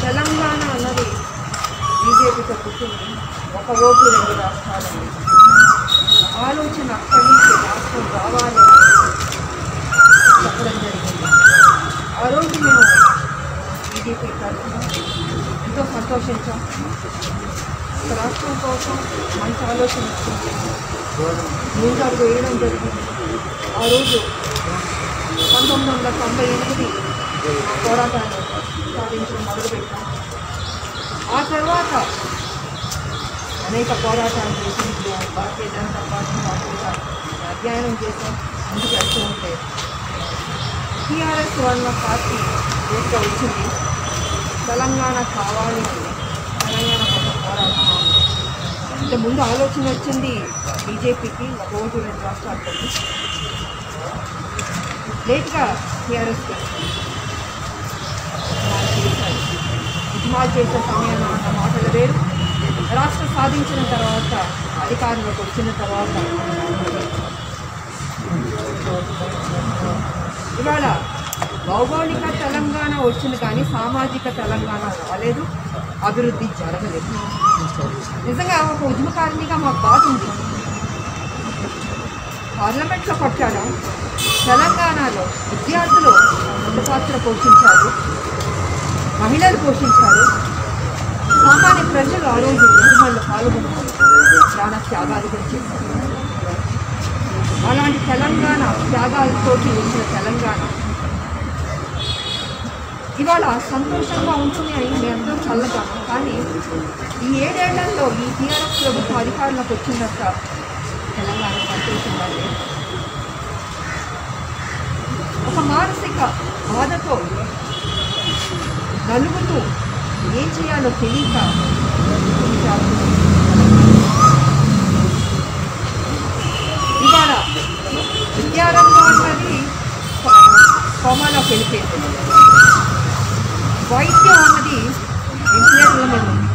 తెలంగాణ అన్నది బీజేపీతో పుట్టింది. ఒక ఓటు రెండు రాష్ట్రాలు ఆలోచన అక్కడి నుంచి రాష్ట్రం రావాలి చెప్పడం జరిగింది. ఆ రోజు మేము బీజేపీ తరఫున ఎంతో సంతోషించాం. ఒక రాష్ట్రం కోసం మంచి ఆలోచన వచ్చింది, ముందడుగు వేయడం జరిగింది. ఆ రోజు 1998 పోరాటాన్ని సాధించడం మొదలుపెట్టాం. ఆ తర్వాత అనేక పోరాటాలు చేసి భారతీయ జనతా పార్టీ అధ్యయనం చేసాం. ముందుకు వెళ్తూ ఉంటే టీఆర్ఎస్ వల్ల పార్టీ దేశంలో వచ్చింది. తెలంగాణ కావాలి, తెలంగాణ కోసం పోరాటం అంటే ముందు ఆలోచన వచ్చింది బీజేపీకి, ఒక ఓటు రెండు రాష్ట్రాలతో. లేట్గా టీఆర్ఎస్ ఉద్యమాలు చేసే సమయంలో ఉన్న మాటలు వేరు. రాష్ట్రం సాధించిన తర్వాత, అధికారంలోకి వచ్చిన తర్వాత ఇవాళ భౌగోళిక తెలంగాణ వచ్చింది కానీ సామాజిక తెలంగాణ రాలేదు, అభివృద్ధి జరగలేదు. నిజంగా ఒక ఉద్యమకారిణిగా మాకు బాధ ఉంది. పార్లమెంట్లో కొట్టాను. తెలంగాణలో విద్యార్థులు పెద్ద పాత్ర పోషించారు, మహిళలు పోషించారు, సామాన్య ప్రజలు ఆ రోజు ఉద్యమాల్లో పాల్గొన్నారు, ప్రాణ త్యాగాలు కూడా చేశారు. అలాంటి తెలంగాణ త్యాగాలతో వచ్చిన తెలంగాణ ఇవాళ సంతోషంగా ఉంటుంది అని మేమందరం చల్లగాను. కానీ ఈ 7 ఏళ్లలో ఈ టీఆర్ఎస్ ప్రభుత్వం అధికారంలోకి వచ్చిందట తెలంగాణ సంతోషంగా లేదు. ఒక మానసిక బాధతో నలుగుతూ ఏం చేయాలో తెలియక ఇవాళ విద్యారంగం అన్నది కోమాలోకి వెళ్ళిపోయింది. వైద్యం అన్నది ఇంటర్నెట్లో మీద ఉంది.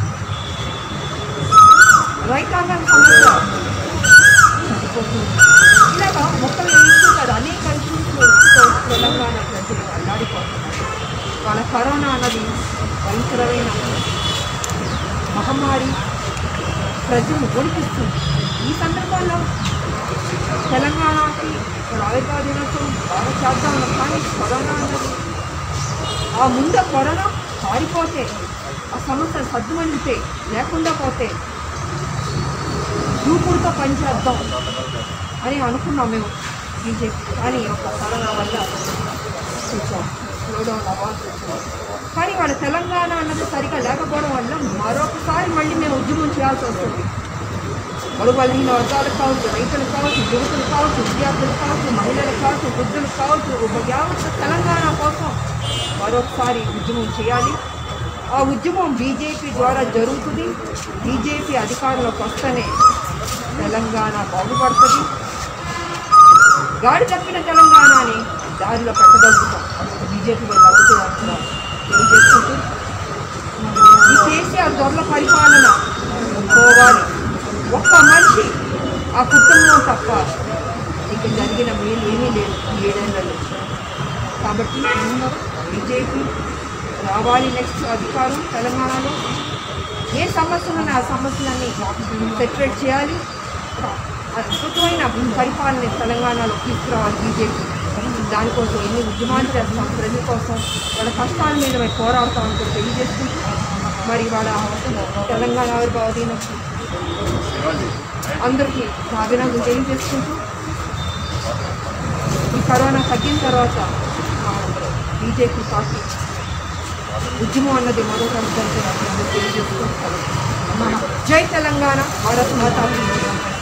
రైతాంగం సమస్య చనిపోతుంది. ఇలాగా 30 ఇష్యూస్ కాదు, అనేక ఇష్యూస్తో తెలంగాణ ప్రజలు అల్లాడిపోతున్నారు. వాళ్ళ కరోనా అన్నది భయంకరమైన మహమ్మారి ప్రజలు ఒడిపిస్తుంది. ఈ సందర్భంలో తెలంగాణకి ఆవిర్భావ దినోత్సవం బాగా చేద్దాం. కానీ కరోనా అన్నది ఆ ముందు కరోనా పారిపోతే, ఆ సమస్య సద్దుమణితే లేకుండా పోతే దూకుడుతో పనిచేద్దాం అని అనుకున్నాం మేము బీజేపీ. కానీ ఒక కరోనా వల్ల చూసాం స్లోడౌన్ అవ్వాల్సి వచ్చింది. కానీ వాళ్ళ తెలంగాణ అన్నది సరిగా లేకపోవడం వల్ల మరొకసారి మళ్ళీ మేము ఉద్యమం చేయాల్సి వస్తుంది. బడుగుబలహీన వర్గాలకు కావచ్చు, రైతులకు కావచ్చు, యువకులు కావచ్చు, విద్యార్థులు కావచ్చు, మహిళలకు కావచ్చు, వృద్ధులు కావచ్చు, యావత్ తెలంగాణ కోసం మరొకసారి ఉద్యమం చేయాలి. ఆ ఉద్యమం బీజేపీ ద్వారా జరుగుతుంది. బీజేపీ అధికారంలోకి వస్తేనే తెలంగాణ బాగుపడుతుంది. గాడి తప్పిన తెలంగాణని దారిలో పెట్టగలుగుతాం. బీజేపీ అవుతుందంటున్నారు తెలియజేసుకుంటూ ఈ కేసీఆర్ దొరల పరిపాలన పోవాలి. ఒక్క మనిషి ఆ కుటుంబం తప్ప ఇక జరిగిన మేలు ఏమీ లేదు ఈ 7 ఏళ్లలో. కాబట్టి బీజేపీ రావాలి నెక్స్ట్ అధికారం తెలంగాణలో. ఏ సమస్యలు ఆ సమస్యలన్నీ సెటిల్ చేయాలి. అద్భుతమైన పరిపాలన తెలంగాణలో తీసుకురావాలి బీజేపీ. దానికోసం ఎన్ని ఉద్యమాలు చేస్తాం, ప్రజల కోసం వాళ్ళ కష్టాల మీద మేము పోరాడతామని కూడా తెలియజేసుకుంటూ మరి వాళ్ళ తెలంగాణ ఆవిర్భావ దినోత్సవం అందరికీ అభినందనలు తెలియజేసుకుంటూ ఈ కరోనా తగ్గిన తర్వాత బీజేపీ పార్టీ ఉద్యమం అన్నది మరొక తెలియజేసుకుంటారు. జై తెలంగాణ, భారత్ మాతా.